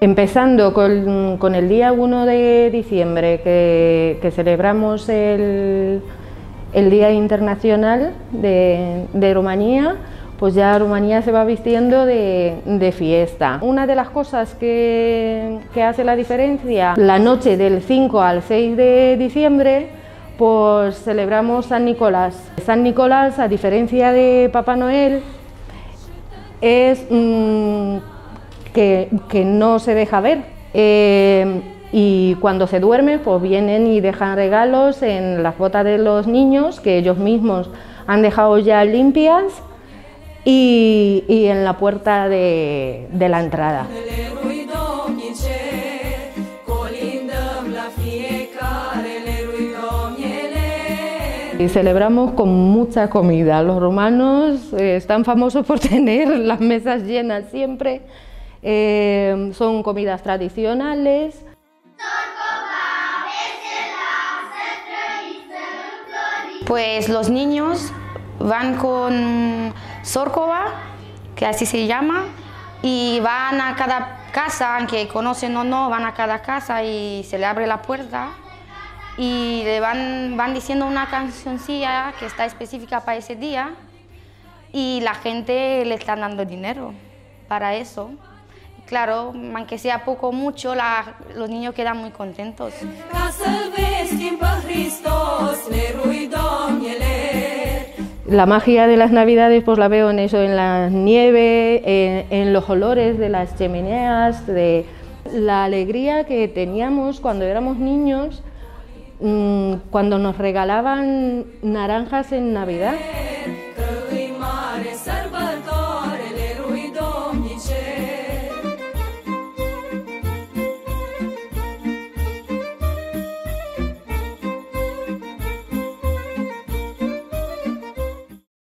Empezando con el día 1 de diciembre, que celebramos el Día Internacional de Rumanía, pues ya Rumanía se va vistiendo de fiesta. Una de las cosas que hace la diferencia, la noche del 5 al 6 de diciembre, pues celebramos San Nicolás. San Nicolás, a diferencia de Papá Noel, es que no se deja ver, y cuando se duerme pues vienen y dejan regalos en las botas de los niños que ellos mismos han dejado ya limpias y en la puerta de la entrada. Y celebramos con mucha comida. Los romanos están famosos por tener las mesas llenas siempre. Son comidas tradicionales. Pues los niños van con sorcova, que así se llama, y van a cada casa, aunque conocen o no, van a cada casa y se le abre la puerta y le van diciendo una cancioncilla que está específica para ese día y la gente le está dando dinero para eso. Claro, aunque sea poco o mucho, los niños quedan muy contentos. La magia de las Navidades pues la veo en eso, en la nieve, en los olores de las chimeneas, de la alegría que teníamos cuando éramos niños, cuando nos regalaban naranjas en Navidad.